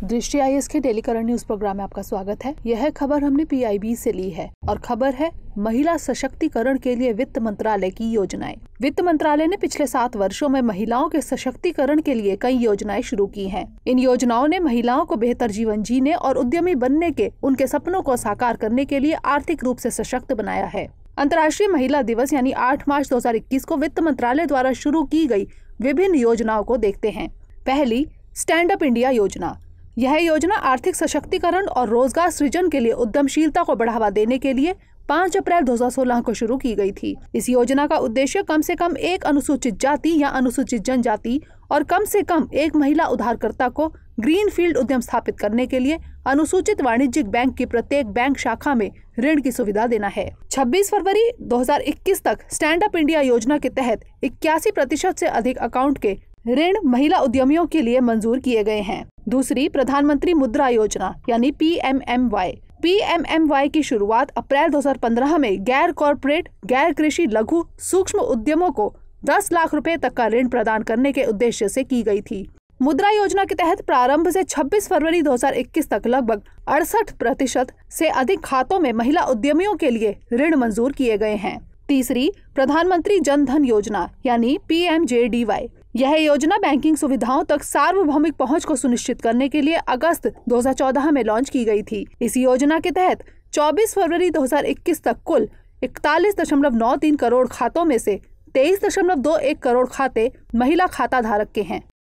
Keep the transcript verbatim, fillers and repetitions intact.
दृष्टि I A S के daily current news program में आपका स्वागत है। यह खबर हमने पी आई बी से ली है और खबर है महिला सशक्तिकरण के लिए वित्त मंत्रालय की योजनाएं। वित्त मंत्रालय ने पिछले सात वर्षों में महिलाओं के सशक्तिकरण के लिए कई योजनाएं शुरू की हैं। इन योजनाओं ने महिलाओं को बेहतर जीवन जीने और उद्यमी बनने के उनके सपनों को साकार करने के लिए आर्थिक रूप से सशक्त बनाया है। अंतर्राष्ट्रीय महिला दिवस यानी आठ मार्च दो हजार इक्कीस को वित्त मंत्रालय द्वारा शुरू की गई विभिन्न योजनाओं को देखते हैं। पहली, स्टैंड अप इंडिया योजना। यह योजना आर्थिक सशक्तिकरण और रोजगार सृजन के लिए उद्यमशीलता को बढ़ावा देने के लिए पाँच अप्रैल दो हजार सोलह को शुरू की गई थी। इस योजना का उद्देश्य कम से कम एक अनुसूचित जाति या अनुसूचित जनजाति और कम से कम एक महिला उधारकर्ता को ग्रीन फील्ड उद्यम स्थापित करने के लिए अनुसूचित वाणिज्यिक बैंक की प्रत्येक बैंक शाखा में ऋण की सुविधा देना है। छब्बीस फरवरी दो हजार इक्कीस तक स्टैंड अप इंडिया योजना के तहत इक्यासी प्रतिशत से अधिक अकाउंट के ऋण महिला उद्यमियों के लिए मंजूर किए गए हैं। दूसरी, प्रधानमंत्री मुद्रा योजना यानी P M M Y. P M M Y की शुरुआत अप्रैल दो हजार पंद्रह में गैर कॉर्पोरेट गैर कृषि लघु सूक्ष्म उद्यमों को दस लाख रुपए तक का ऋण प्रदान करने के उद्देश्य से की गई थी। मुद्रा योजना के तहत प्रारंभ से छब्बीस फरवरी दो हजार इक्कीस तक लगभग अड़सठ प्रतिशत से अधिक खातों में महिला उद्यमियों के लिए ऋण मंजूर किए गए हैं। तीसरी, प्रधानमंत्री जन धन योजना यानी P M J D Y. यह योजना बैंकिंग सुविधाओं तक सार्वभौमिक पहुंच को सुनिश्चित करने के लिए अगस्त दो हजार चौदह में लॉन्च की गई थी। इस योजना के तहत चौबीस फरवरी दो हजार इक्कीस तक कुल इकतालीस दशमलव नौ तीन करोड़ खातों में से तेईस दशमलव दो एक करोड़ खाते महिला खाता धारक के हैं।